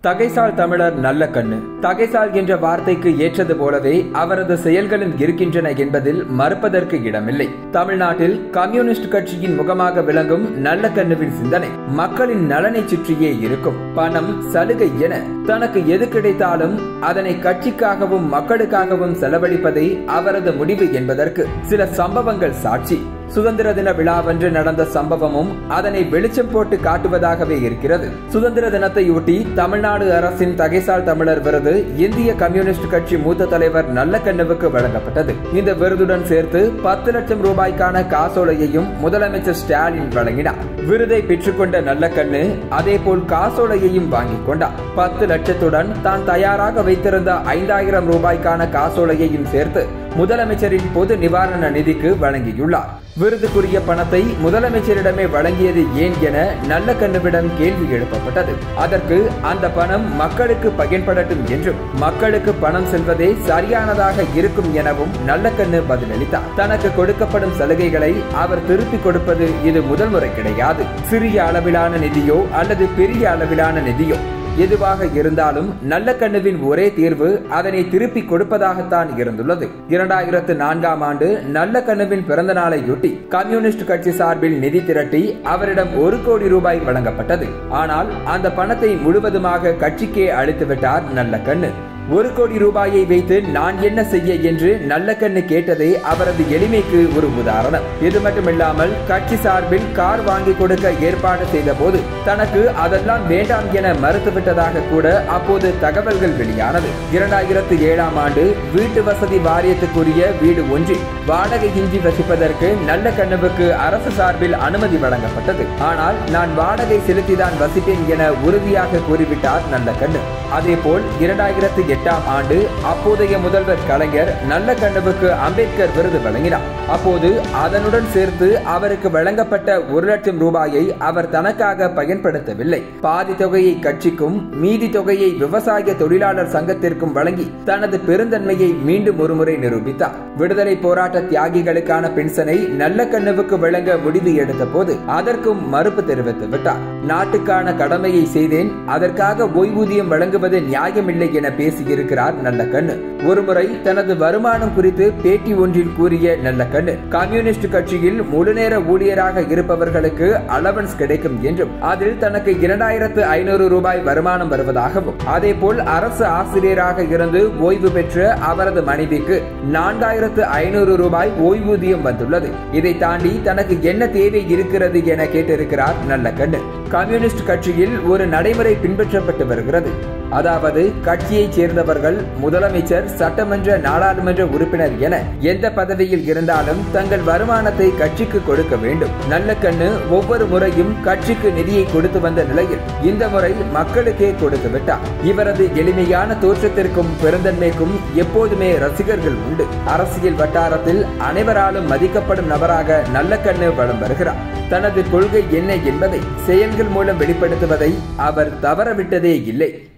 தகைசால் தமிழர் நல்ல கண்ணு. தகைசால் என்ற வார்த்தைக்கு ஏற்றது போலவே அவரது செயல்களும் இருக்கின்றன என்பதில் மறுப்பதற்கு இடமில்லை. தமிழ்நாட்டில் கம்யூனிஸ்ட் கட்சியின் முகமாக விளங்கும் நல்ல கண்ணுவின் சிந்தனை மக்களின் நலனை சுற்றியே இருக்கும். பணம், சலுகை என தனக்கு எது கிடைத்தாலும் அதனை கட்சிக்காகவும் மக்களுக்காகவும் செலவழிப்பதே அவரது முடிவு என்பதற்கு சில சம்பவங்கள் சாட்சி. சுதந்திர தின விழாவன்று நடந்த சம்பவமும் அதனை வெளிச்சம் போட்டு காட்டுவதாகவே இருக்கிறது. சுதந்திர தினத்தையொட்டி தமிழ்நாடு அரசின் தகைசால் தமிழர் விருது இந்திய கம்யூனிஸ்ட் கட்சி மூத்த தலைவர் நல்லக்கண்ணுவுக்கு வழங்கப்பட்டது. இந்த விருதுடன் சேர்த்து 10 லட்சம் ரூபாய்க்கான காசோலையையும் முதலமைச்சர் ஸ்டாலின் வழங்கினார். விருதை பெற்றுக்கொண்ட நல்லக்கண்ணு அதேபோல் காசோலையையும் வாங்கிக் கொண்டார். 10 லட்சத்துடன் தான் தயாராக வைத்திருந்த 5000 ரூபாய்க்கான காசோலையையும் சேர்த்து முதலமைச்சரின் பொது நிவாரண நிதிக்கு வழங்கியுள்ளார். விருதுக்குரிய பணத்தை முதலமைச்சரிடமே வழங்கியது ஏன் என நல்லக்கண்ணுவிடம் கேள்வி எழுப்பப்பட்டது. அதற்கு அந்த பணம் மக்களுக்கு பயன்படட்டும் என்றும் மக்களுக்கு பணம் செல்வதே சரியானதாக இருக்கும் எனவும் நல்லக்கண்ணு பதிலளித்தார். தனக்கு கொடுக்கப்படும் சலுகைகளை அவர் திருப்பி கொடுப்பது இது முதல் முறை கிடையாது. சிறிய அளவிலான நிதியோ அல்லது பெரிய அளவிலான நிதியோ எதுவாக இருந்தாலும் நல்லக்கண்ணுவின் ஒரே தீர்வு அதனை திருப்பி கொடுப்பதாகத்தான் இருந்துள்ளது. 2004ஆம் ஆண்டு நல்லக்கண்ணுவின் பிறந்த நாளையொட்டி கம்யூனிஸ்ட் கட்சி சார்பில் நிதி திரட்டி அவரிடம் 1 கோடி ரூபாய் வழங்கப்பட்டது. ஆனால் அந்த பணத்தை முழுவதுமாக கட்சிக்கே அளித்துவிட்டார் நல்லக்கண்ணு. 1 கோடி ரூபாயை வைத்து நான் என்ன செய்ய என்று நல்லக்கண்ணு கேட்டதே அவரது எளிமைக்கு ஒரு உதாரணம். இது மட்டுமில்லாமல் கட்சி சார்பில் கார் வாங்கி கொடுக்க ஏற்பாடு செய்த போது தனக்கு அதெல்லாம் வேண்டாம் என மறுத்துவிட்டதாக கூட அப்போது தகவல்கள் வெளியானது. 2007ஆம் ஆண்டு வீட்டு வசதி வாரியத்துக்குரிய வீடு ஒன்றில் வாடகையின்றி வசிப்பதற்கு நல்லக்கண்ணுவுக்கு அரசு சார்பில் அனுமதி வழங்கப்பட்டது. ஆனால் நான் வாடகை செலுத்திதான் வசிப்பேன் என உறுதியாக கூறிவிட்டார் நல்லக்கண்ணு. அதேபோல் 2008ஆம் ஆண்டு அப்போதைய முதல்வர் கலைஞர் நல்லக்கண்ணுவுக்கு அம்பேத்கர் விருது வழங்கினார். அப்போது அதனுடன் சேர்த்து அவருக்கு வழங்கப்பட்ட 1 லட்சம் ரூபாயை அவர் தனக்காக பயன்படுத்தவில்லை. பாதி தொகையை கட்சிக்கும் மீதி தொகையை விவசாய தொழிலாளர் சங்கத்திற்கும் வழங்கி தனது பெருந்தன்மையை மீண்டும் ஒருமுறை நிரூபித்தார். விடுதலை போராட்ட தியாகிகளுக்கான பென்ஷனை நல்லக்கண்ணுவுக்கு வழங்க முடிவு எடுத்த போது அதற்கும் மறுப்பு தெரிவித்து விட்டார். நாட்டுக்கான கடமையை செய்தேன், அதற்காக ஓய்வூதியம் வழங்குவது நியாயமில்லை என பேசியிருக்கிறார் நல்லக்கண்ணு. ஒருமுறை தனது வருமானம் குறித்து பேட்டி ஒன்றில் கூறிய நல்லக்கண்ணு கம்யூனிஸ்ட் கட்சியில் முழுநேர ஊழியராக இருப்பவர்களுக்கு அலவன்ஸ் கிடைக்கும் என்றும் அதில் தனக்கு 2500 ரூபாய் வருமானம் வருவதாகவும் அதேபோல் அரசு ஆசிரியராக இருந்து ஓய்வு பெற்ற அவரது மனைவிக்கு 4500 ரூபாய் ஓய்வூதியம் வந்துள்ளது. இதை தாண்டி தனக்கு என்ன தேவை இருக்கிறது என கேட்டிருக்கிறார் நல்லக்கண்ணு. கம்யூனிஸ்ட் கட்சியில் ஒரு நடைமுறை பின்பற்றப்பட்டு வருகிறது. அதாவது கட்சியைச் சேர்ந்தவர்கள் முதலமைச்சர், சட்டமன்ற, நாடாளுமன்ற உறுப்பினர் என எந்த பதவியில் இருந்தாலும் தங்கள் வருமானத்தை கட்சிக்கு கொடுக்க வேண்டும். நல்லக்கண்ணு ஒவ்வொரு முறையும் கட்சிக்கு நிதியை கொடுத்து வந்த நிலையில் இந்த முறை மக்களுக்கே கொடுத்து விட்டார். இவரது எளிமையான தோற்றத்திற்கும் பெருந்தன்மைக்கும் எப்போதுமே ரசிகர்கள் உண்டு. அரசியல் வட்டாரத்தில் அனைவராலும் மதிக்கப்படும் நபராக நல்லக்கண்ணு வலம் வருகிறார். தனது கொள்கை என்ன என்பதை செயல்கள் மூலம் வெளிப்படுத்துவதை அவர் தவறவிட்டதே இல்லை.